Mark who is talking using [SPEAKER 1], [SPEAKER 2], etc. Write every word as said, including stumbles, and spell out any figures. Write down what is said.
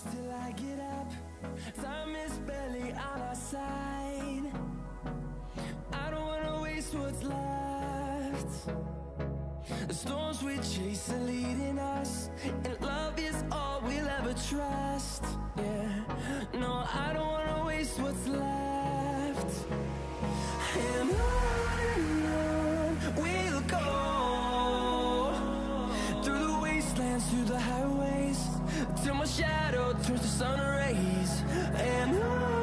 [SPEAKER 1] till I get up. Time is barely on our side. I don't wanna waste what's left. The storms we chase are leading us, and love is all we'll ever trust. Yeah, no, I don't wanna waste what's left. And on and on we'll go, through the wastelands, through the highways, till my shadow turns to sun rays. And on